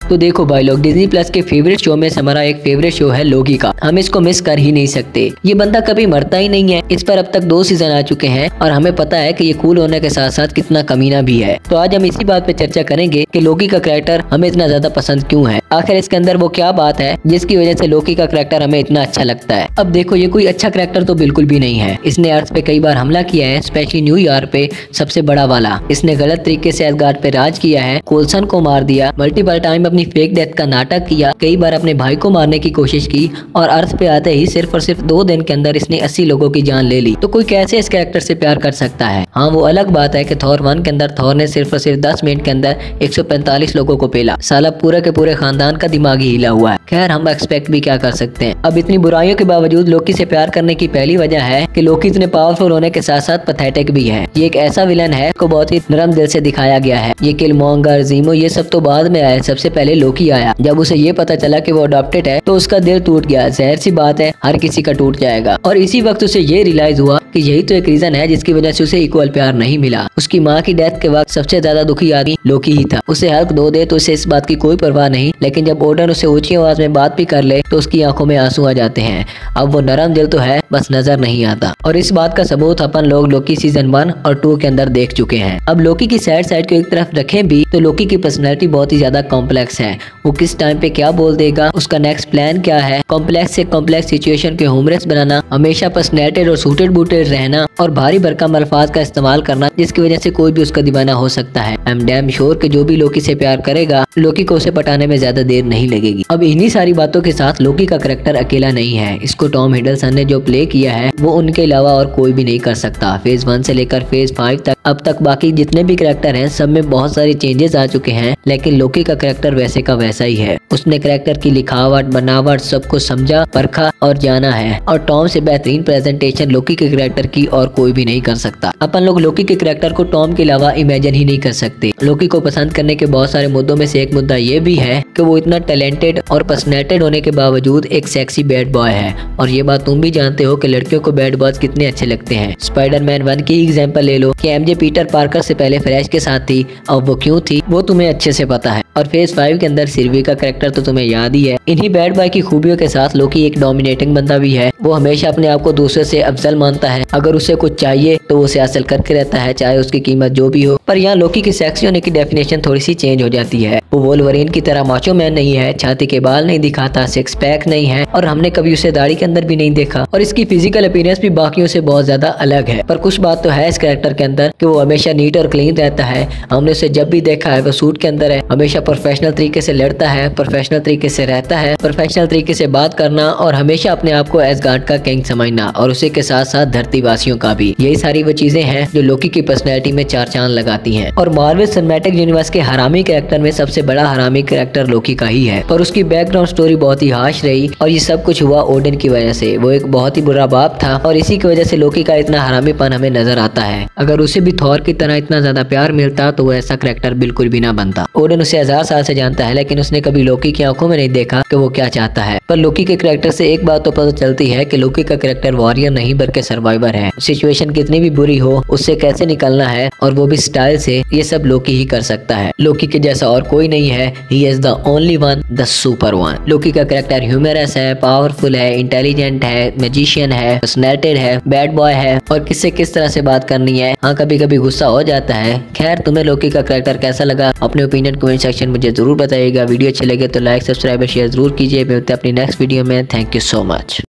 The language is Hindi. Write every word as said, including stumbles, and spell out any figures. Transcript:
तो देखो भाई लोग, डिज्नी प्लस के फेवरेट शो में से हमारा एक फेवरेट शो है लोकी का। हम इसको मिस कर ही नहीं सकते। ये बंदा कभी मरता ही नहीं है। इस पर अब तक दो सीजन आ चुके हैं और हमें पता है कि ये कूल होने के साथ साथ कितना कमीना भी है। तो आज हम इसी बात पे चर्चा करेंगे कि लोकी का कैरेक्टर हमें इतना ज्यादा पसंद क्यों है, आखिर इसके अंदर वो क्या बात है जिसकी वजह से लोकी का कैरेक्टर हमें इतना अच्छा लगता है। अब देखो, ये कोई अच्छा कैरेक्टर तो बिल्कुल भी नहीं है। इसने अर्थ पे कई बार हमला किया है, स्पेशली न्यूयॉर्क पे सबसे बड़ा वाला। इसने गलत तरीके से एसगार्ड पे राज किया है, कोल्सन को मार दिया, मल्टीपल टाइम अपनी फेक डेथ का नाटक किया, कई बार अपने भाई को मारने की कोशिश की और अर्थ पे आते ही सिर्फ और सिर्फ दो दिन के अंदर इसने अस्सी लोगों की जान ले ली। तो कोई कैसे इस कैरेक्टर से प्यार कर सकता है। हाँ, वो अलग बात है कि थॉर वन के अंदर थॉर ने सिर्फ और सिर्फ दस मिनट के अंदर एक सौ पैंतालीस लोगों को पेला। साला पूरे के पूरे खानदान का दिमाग ही हिला हुआ है। खैर, हम एक्सपेक्ट भी क्या कर सकते हैं। अब इतनी बुराइयों के बावजूद लोकी से प्यार करने की पहली वजह है कि लोकी इतने पावरफुल होने के साथ साथ पैथेटिक भी है। ये एक ऐसा विलन है को बहुत ही नरम दिल से दिखाया गया है। ये किलमॉन्गर, जीमो, ये सब तो बाद में आया, सबसे पहले लोकी आया। जब उसे ये पता चला कि वो अडॉप्टेड है तो उसका दिल टूट गया। जाहिर सी बात है, हर किसी का टूट जाएगा। और इसी वक्त उसे ये रियलाइज हुआ कि यही तो एक रीजन है जिसकी वजह से उसे इक्वल प्यार नहीं मिला। उसकी माँ की डेथ के वक्त सबसे ज्यादा दुखी आदमी लोकी ही था। उसे हेल्प दो दे तो उसे इस बात की कोई परवाह नहीं, लेकिन जब ओडन उसे ऊंची आवाज में बात भी कर ले तो उसकी आंखों में आंसू आ जाते हैं। अब वो नरम दिल तो है, बस नजर नहीं आता। और इस बात का सबूत अपन लोग लोकी सीजन वन और टू के अंदर देख चुके हैं। अब लोकी की सैड साइड को एक तरफ रखें भी तो लोकी की पर्सनैलिटी बहुत ही ज्यादा कॉम्प्लेक्स है। वो किस टाइम पे क्या बोल देगा, उसका नेक्स्ट प्लान क्या है, कॉम्प्लेक्स से कॉम्प्लेक्स सिचुएशन के ह्यूमरस बनाना, हमेशा पर्सनैलिटेड और सूटेड बूटेड रहना और भारी भरकम अल्फाज का इस्तेमाल करना जिसकी वजह से कोई भी उसका दीवाना हो सकता है। आई एम डैम श्योर कि जो भी लोकी से प्यार करेगा लोकी को उसे पटाने में ज्यादा देर नहीं लगेगी। अब इन्हीं सारी बातों के साथ लोकी का कैरेक्टर अकेला नहीं है। इसको टॉम हिडलसन ने जो प्ले किया है वो उनके अलावा और कोई भी नहीं कर सकता। फेज वन से लेकर फेज फाइव तक अब तक बाकी जितने भी कैरेक्टर हैं सब में बहुत सारे चेंजेस आ चुके हैं, लेकिन लोकी का कैरेक्टर वैसे का वैसा ही है। उसने कैरेक्टर की लिखावट, बनावट सबको समझा, परखा और जाना है। और टॉम से बेहतरीन प्रेजेंटेशन लोकी के कैरेक्टर की और कोई भी नहीं कर सकता। अपन लोग लोकी के कैरेक्टर को टॉम के अलावा इमेजिन ही नहीं कर सकते। लोकी को पसंद करने के बहुत सारे मुद्दों में से एक मुद्दा ये भी है कि वो इतना टैलेंटेड और पर्सनैलिटेड होने के बावजूद एक सेक्सी बैड बॉय है। और ये बात तुम भी जानते हो कि लड़कियों को बैड बॉयज कितने अच्छे लगते हैं। स्पाइडरमैन वन की एग्जांपल ले लो कि एमजे पीटर पार्कर से पहले फ्लैश के साथ थी, अब वो क्यों थी वो तुम्हें अच्छे से पता है। और फेज फाइव के अंदर सिल्वी का कैरेक्टर तो तुम्हें याद ही है। इन्हीं बैड बॉय की खूबियों के साथ लोकी एक डोमिनेटिंग बंदा भी है। वो हमेशा अपने आप को दूसरे से अफजल मानता है। अगर उसे कुछ चाहिए तो वो उसे हासिल करके रहता है, चाहे उसकी कीमत जो भी हो। पर यहाँ लोकी की सेक्सी होने की डेफिनेशन थोड़ी सी चेंज हो जाती है। वो वोल्वरीन की तरह माचो मैन नहीं है, छाती के बाल नहीं दिखाता, सिक्स पैक नहीं है और हमने कभी उसे दाढ़ी के अंदर भी नहीं देखा। और इसकी फिजिकल अपीयरेंस भी बाकियों से बहुत ज्यादा अलग है। पर कुछ बात तो है इस कैरेक्टर के अंदर कि वो हमेशा नीट और क्लीन रहता है। हमने उसे जब भी देखा है वो सूट के अंदर है, हमेशा प्रोफेशनल तरीके से लड़ता है, प्रोफेशनल तरीके से रहता है, प्रोफेशनल तरीके से बात करना और हमेशा अपने आप को एसगार्ड का किंग समझना और उसी के साथ साथ धरती वासियों का भी। यही सारी वो चीजें हैं जो लोकी की पर्सनैलिटी में चार चांद लगाती हैं। और मार्वल सिनेमैटिक यूनिवर्स के हरामी कैरेक्टर में सबसे बड़ा हरामी कैरेक्टर लोकी का ही है। पर उसकी बैकग्राउंड स्टोरी बहुत ही हाश रही और ये सब कुछ हुआ ओडिन की वजह से। वो एक बहुत ही बुरा बाप था और इसी की वजह से लोकी का इतना हरामीपन हमें नजर आता है। अगर उसे भी थॉर की तरह इतना ज्यादा प्यार मिलता तो वो ऐसा कैरेक्टर बिल्कुल भी ना बनता। ओडिन उसे हजार साल से जानता है, लेकिन उसने कभी लोकी की आंखों में नहीं देखा कि वो क्या चाहता है। पर लोकी के कैरेक्टर से एक बात तो पता चलती है कि लोकी का कैरेक्टर वॉरियर नहीं बल्कि सर्वाइवर है। सिचुएशन कितनी भी बुरी हो उससे कैसे निकलना है और वो भी स्टाइल से, ये सब लोकी ही कर सकता है। लोकी के जैसा और कोई नहीं है। He is the only one, the super one. Loki का कैरेक्टर ह्यूमरस है, पावरफुल है, इंटेलिजेंट है, मैजिशियन है, पर्सनैलिटेड है, बैड बॉय है और किससे किस तरह से बात करनी है। हाँ, कभी कभी गुस्सा हो जाता है। खैर, तुम्हें लोकी का कैरेक्टर कैसा लगा अपने ओपिनियन कमेंट सेक्शन मुझे जरूर बताइएगा। वीडियो अच्छे लगे तो लाइक, सब्सक्राइब और शेयर जरूर कीजिए। मिलते हैं अपनी नेक्स्ट वीडियो में। Thank you so much.